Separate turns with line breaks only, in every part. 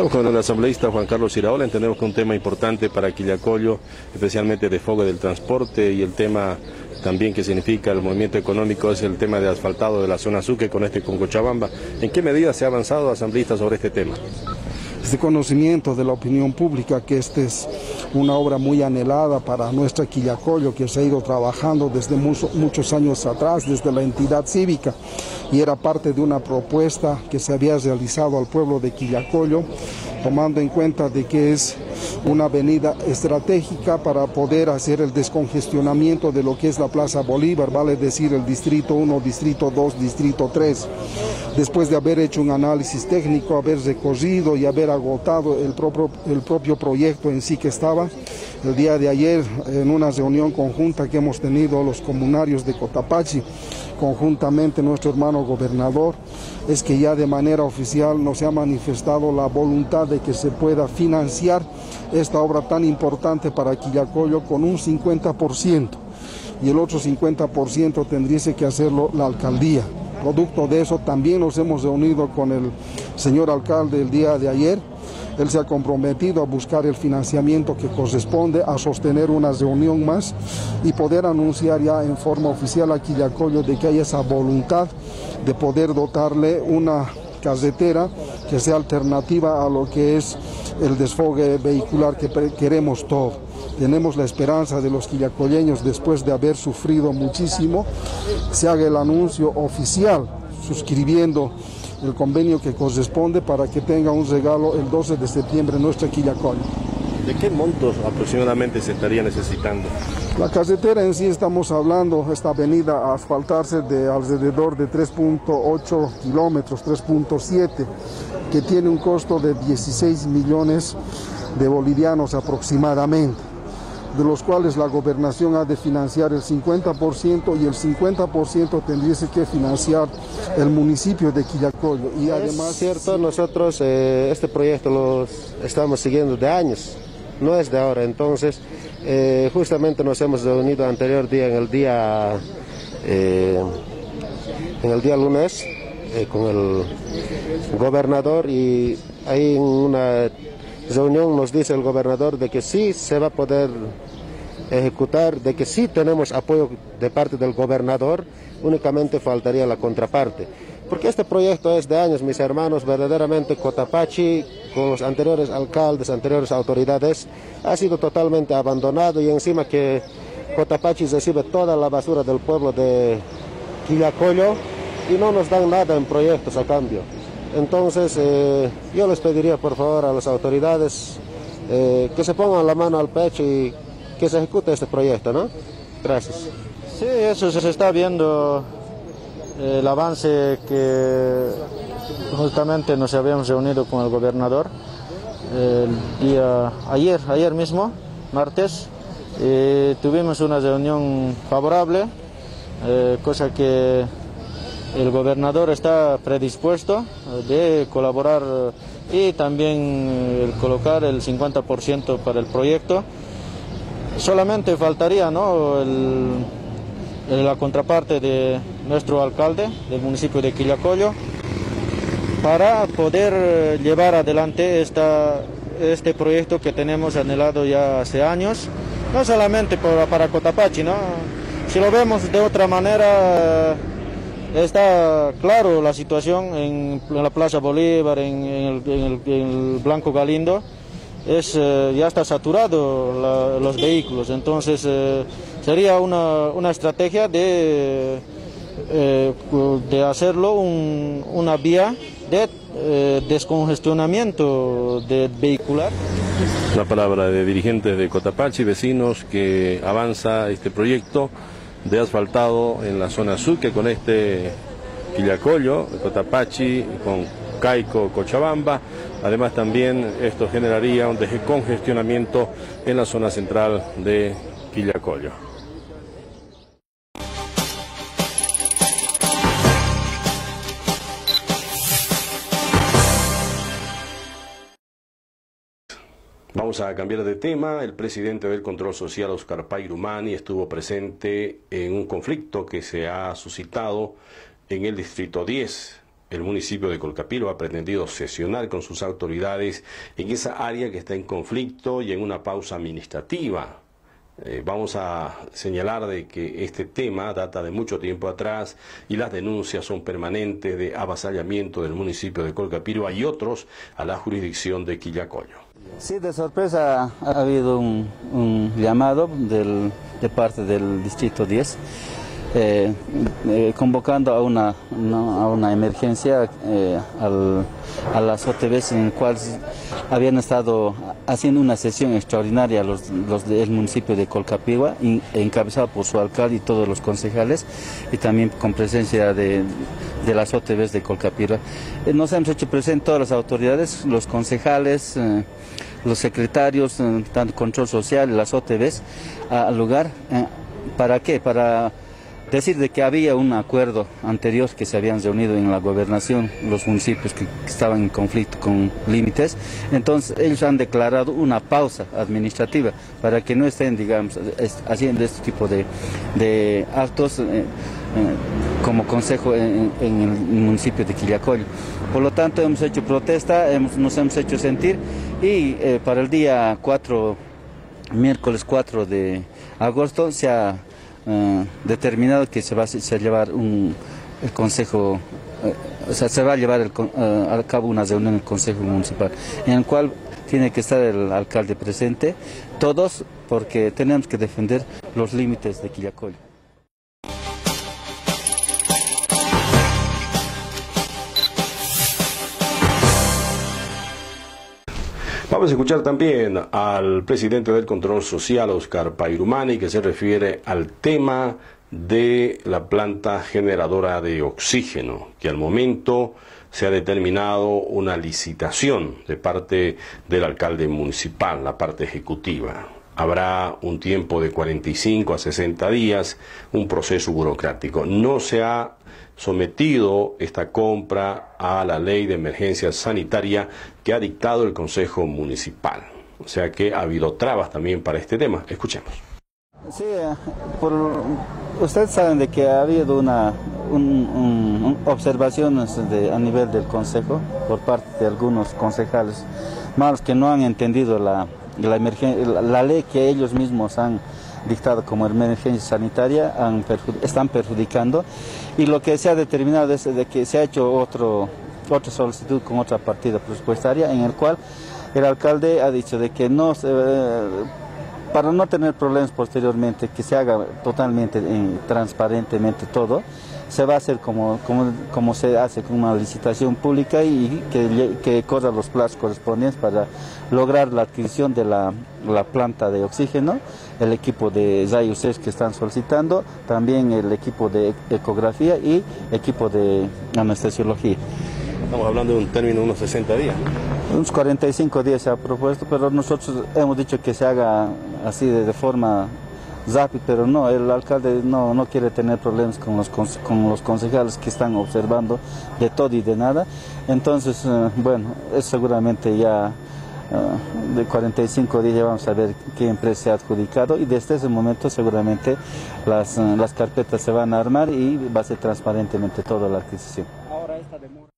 Estamos con el asambleísta Juan Carlos Iraola. Entendemos que un tema importante para Quillacollo, especialmente desfogue del transporte, y el tema también que significa el movimiento económico es el tema de asfaltado de la zona Sucre con Cochabamba. ¿En qué medida se ha avanzado, asambleísta, sobre este tema?
Es de conocimiento de la opinión pública que esta es una obra muy anhelada para nuestra Quillacollo, que se ha ido trabajando desde muchos años atrás, desde la entidad cívica, y era parte de una propuesta que se había realizado al pueblo de Quillacollo, tomando en cuenta de que es una avenida estratégica para poder hacer el descongestionamiento de lo que es la Plaza Bolívar, vale decir el Distrito 1, Distrito 2, Distrito 3. Después de haber hecho un análisis técnico, haber recorrido y haber agotado el propio proyecto en sí que estaba, el día de ayer, en una reunión conjunta que hemos tenido los comunarios de Cotapachi, conjuntamente nuestro hermano gobernador, es que ya de manera oficial nos ha manifestado la voluntad de que se pueda financiar esta obra tan importante para Quillacollo con un 50%, y el otro 50% tendría que hacerlo la alcaldía. Producto de eso también nos hemos reunido con el señor alcalde el día de ayer. Él se ha comprometido a buscar el financiamiento que corresponde, a sostener una reunión más y poder anunciar ya en forma oficial a Quillacollo de que hay esa voluntad de poder dotarle una carretera que sea alternativa a lo que es el desfogue vehicular que queremos todos. Tenemos la esperanza de los quillacolleños, después de haber sufrido muchísimo, se haga el anuncio oficial suscribiendo el convenio que corresponde para que tenga un regalo el 12 de septiembre nuestra Quillacollo.
¿De qué montos aproximadamente se estaría necesitando?
La carretera en sí estamos hablando, esta avenida a asfaltarse de alrededor de 3.8 kilómetros, 3.7, que tiene un costo de 16 millones de bolivianos aproximadamente, de los cuales la gobernación ha de financiar el 50% y el 50% tendría que financiar el municipio de Quillacollo. Y además,
es cierto, nosotros este proyecto lo estamos siguiendo de años, no es de ahora. Entonces justamente nos hemos reunido anterior día, en el día lunes, con el gobernador, y ahí en una reunión nos dice el gobernador de que sí se va a poder ejecutar, de que sí tenemos apoyo de parte del gobernador, únicamente faltaría la contraparte. Porque este proyecto es de años, mis hermanos, verdaderamente Cotapachi, con los anteriores alcaldes, anteriores autoridades, ha sido totalmente abandonado, y encima que Cotapachi recibe toda la basura del pueblo de Quillacollo y no nos dan nada en proyectos a cambio. Entonces yo les pediría por favor a las autoridades que se pongan la mano al pecho y que se ejecute este proyecto, ¿no? Gracias.
Sí, eso se está viendo, el avance que justamente nos habíamos reunido con el gobernador el día ayer mismo, martes, tuvimos una reunión favorable, cosa que el gobernador está predispuesto de colaborar y también el colocar el 50% para el proyecto. Solamente faltaría, ¿no?, la contraparte de nuestro alcalde del municipio de Quillacollo para poder llevar adelante este proyecto que tenemos anhelado ya hace años, no solamente para Cotapachi, ¿no? Si lo vemos de otra manera, está claro la situación en la Plaza Bolívar, en el Blanco Galindo, ya está saturado los vehículos. Entonces sería una estrategia de hacerlo una vía de descongestionamiento vehicular.
La palabra de dirigentes de Cotapachi, vecinos, que avanza este proyecto de asfaltado en la zona Sucre con Quillacollo, Cotapachi, con Caico, Cochabamba. Además también esto generaría un descongestionamiento en la zona central de Quillacollo. Vamos a cambiar de tema. El presidente del Control Social, Oscar Pairumani, estuvo presente en un conflicto que se ha suscitado en el Distrito 10, el municipio de Colcapiro ha pretendido sesionar con sus autoridades en esa área que está en conflicto y en una pausa administrativa. Vamos a señalar de que este tema data de mucho tiempo atrás y las denuncias son permanentes de avasallamiento del municipio de Colcapiro y otros a la jurisdicción de Quillacollo.
Sí, de sorpresa ha habido un llamado de parte del Distrito 10 convocando a una emergencia a las OTBs en el cual habían estado haciendo una sesión extraordinaria los del municipio de Colcapiro, encabezado por su alcalde y todos los concejales, y también con presencia de las OTBs de Colcapiro. Nos hemos hecho presentes todas las autoridades, los concejales, los secretarios, tanto Control Social y las OTBs, al lugar. ¿Para qué? Para decir de que había un acuerdo anterior que se habían reunido en la gobernación los municipios que estaban en conflicto con límites. Entonces ellos han declarado una pausa administrativa para que no estén, digamos, haciendo este tipo de actos como consejo en el municipio de Quillacollo. Por lo tanto hemos hecho protesta, nos hemos hecho sentir, y para el día 4, miércoles 4 de agosto se ha determinado que se va a llevar el consejo, se va a llevar a cabo una reunión en el consejo municipal, en el cual tiene que estar el alcalde presente, todos, porque tenemos que defender los límites de Quillacollo.
Vamos a escuchar también al presidente del Control Social, Oscar Pairumani, que se refiere al tema de la planta generadora de oxígeno, que al momento se ha determinado una licitación de parte del alcalde municipal, la parte ejecutiva. Habrá un tiempo de 45 a 60 días, un proceso burocrático. No se ha sometido esta compra a la ley de emergencia sanitaria que ha dictado el Consejo Municipal. O sea que ha habido trabas también para este tema. Escuchemos.
Sí, ustedes saben de que ha habido observaciones a nivel del Consejo por parte de algunos concejales malos que no han entendido la ley que ellos mismos han dictado como emergencia sanitaria, están perjudicando, y lo que se ha determinado es de que se ha hecho otra solicitud con otra partida presupuestaria, en el cual el alcalde ha dicho de que no, para no tener problemas posteriormente, que se haga totalmente transparentemente todo. Se va a hacer como se hace con una licitación pública, y que corra los plazos correspondientes para lograr la adquisición de la planta de oxígeno, el equipo de rayos X que están solicitando, también el equipo de ecografía y equipo de anestesiología.
Estamos hablando de un término de unos 60 días.
Unos 45 días se ha propuesto, pero nosotros hemos dicho que se haga así de forma rápida, pero no, el alcalde no quiere tener problemas con los concejales que están observando de todo y de nada. Entonces, bueno, es seguramente ya de 45 días ya vamos a ver qué empresa se ha adjudicado, y desde ese momento seguramente las carpetas se van a armar y va a ser transparentemente toda la adquisición. Ahora esta demora.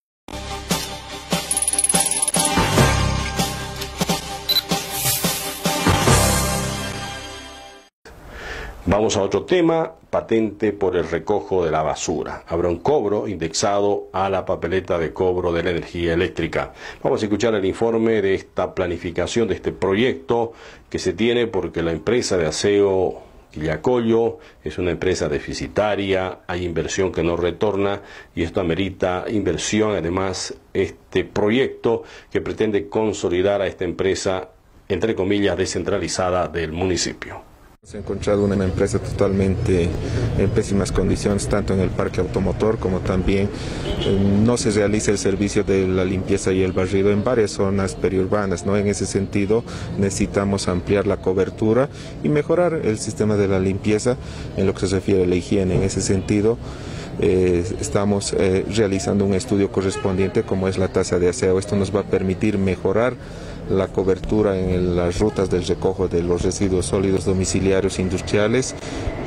Vamos a otro tema, patente por el recojo de la basura. Habrá un cobro indexado a la papeleta de cobro de la energía eléctrica. Vamos a escuchar el informe de esta planificación, de este proyecto que se tiene, porque la empresa de aseo Quillacollo es una empresa deficitaria, hay inversión que no retorna, y esto amerita inversión. Además, este proyecto que pretende consolidar a esta empresa, entre comillas, descentralizada del municipio.
Hemos encontrado una empresa totalmente en pésimas condiciones, tanto en el parque automotor como también no se realiza el servicio de la limpieza y el barrido en varias zonas periurbanas, ¿no? En ese sentido necesitamos ampliar la cobertura y mejorar el sistema de la limpieza en lo que se refiere a la higiene. En ese sentido estamos realizando un estudio correspondiente como es la tasa de aseo. Esto nos va a permitir mejorar la cobertura en las rutas del recojo de los residuos sólidos domiciliarios industriales,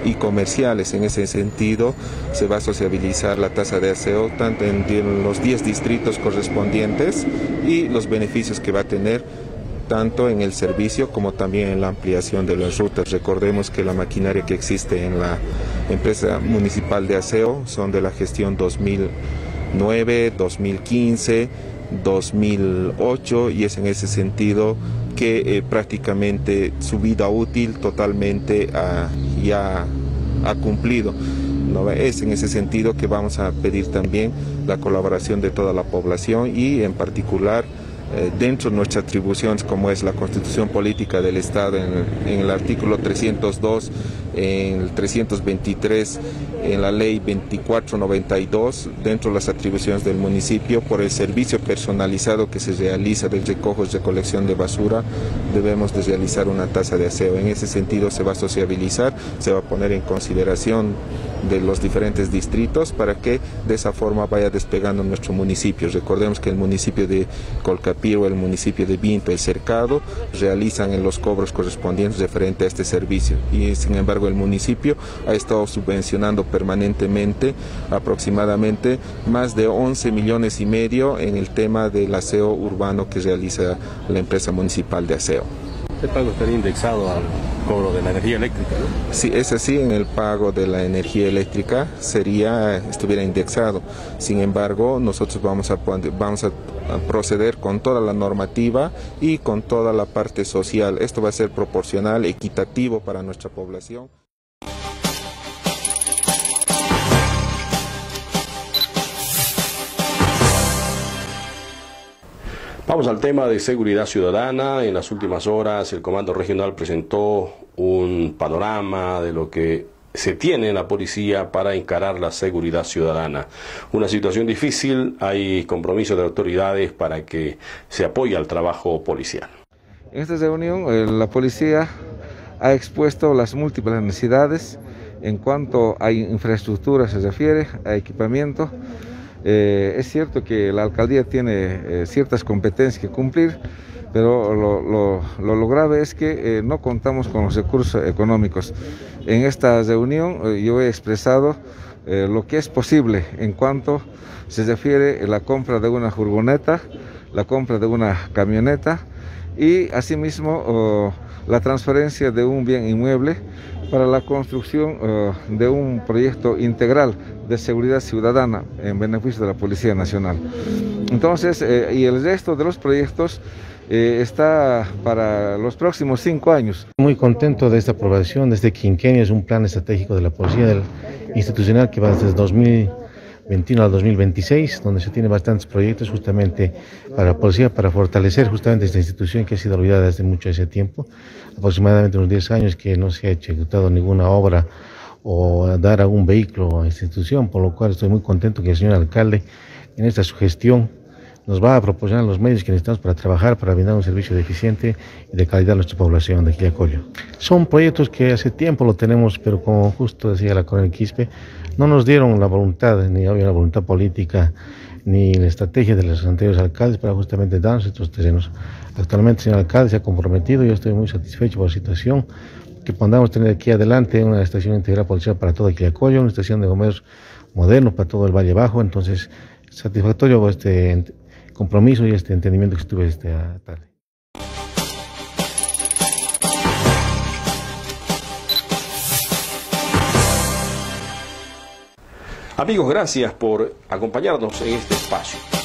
y comerciales. En ese sentido se va a sociabilizar la tasa de aseo tanto en los 10 distritos correspondientes y los beneficios que va a tener tanto en el servicio como también en la ampliación de las rutas. Recordemos que la maquinaria que existe en la empresa municipal de aseo son de la gestión 2009, 2015, 2008 y es en ese sentido que prácticamente su vida útil totalmente ya ha cumplido. ¿No? Es en ese sentido que vamos a pedir también la colaboración de toda la población y en particular dentro de nuestras atribuciones, como es la Constitución Política del Estado, en el artículo 302, en el 323, en la Ley 2492, dentro de las atribuciones del municipio, por el servicio personalizado que se realiza del recojo y recolección de basura, debemos de realizar una tasa de aseo. En ese sentido se va a sociabilizar, se va a poner en consideración de los diferentes distritos para que de esa forma vaya despegando nuestro municipio. Recordemos que el municipio de Colcapiro, el municipio de Vinto, el Cercado, realizan en los cobros correspondientes referente a este servicio y sin embargo el municipio ha estado subvencionando permanentemente aproximadamente más de 11,5 millones en el tema del aseo urbano que realiza la empresa municipal de aseo.
¿El pago estaría indexado al cobro de la energía eléctrica, ¿no?
Sí, es así, en el pago de la energía eléctrica estuviera indexado. Sin embargo, nosotros vamos a proceder con toda la normativa y con toda la parte social. Esto va a ser proporcional, equitativo para nuestra población.
Vamos al tema de seguridad ciudadana. En las últimas horas el Comando Regional presentó un panorama de lo que se tiene en la policía para encarar la seguridad ciudadana. Una situación difícil, hay compromiso de autoridades para que se apoye al trabajo policial.
En esta reunión la policía ha expuesto las múltiples necesidades en cuanto a infraestructura se refiere, a equipamiento. Es cierto que la alcaldía tiene ciertas competencias que cumplir, pero lo grave es que no contamos con los recursos económicos. En esta reunión yo he expresado lo que es posible en cuanto se refiere a la compra de una furgoneta, la compra de una camioneta y asimismo la transferencia de un bien inmueble para la construcción de un proyecto integral de seguridad ciudadana en beneficio de la Policía Nacional. Entonces, y el resto de los proyectos está para los próximos 5 años.
Muy contento de esta aprobación de este quinquenio. Es un plan estratégico de la Policía institucional que va desde 2021 al 2026, donde se tiene bastantes proyectos justamente para la policía, para fortalecer justamente esta institución que ha sido olvidada desde mucho ese tiempo, aproximadamente unos 10 años que no se ha ejecutado ninguna obra o dar algún vehículo a esta institución, por lo cual estoy muy contento que el señor alcalde en esta sugestión nos va a proporcionar los medios que necesitamos para trabajar, para brindar un servicio eficiente y de calidad a nuestra población de Quillacollo. Son proyectos que hace tiempo lo tenemos, pero como justo decía la coronel Quispe, no nos dieron la voluntad, ni había la voluntad política, ni la estrategia de los anteriores alcaldes para justamente darnos estos terrenos. Actualmente el señor alcalde se ha comprometido, yo estoy muy satisfecho por la situación, que podamos tener aquí adelante una estación integral policial para todo Quillacollo, una estación de bomberos moderno para todo el Valle Bajo. Entonces, satisfactorio este compromiso y este entendimiento que estuve esta tarde.
Amigos, gracias por acompañarnos en este espacio.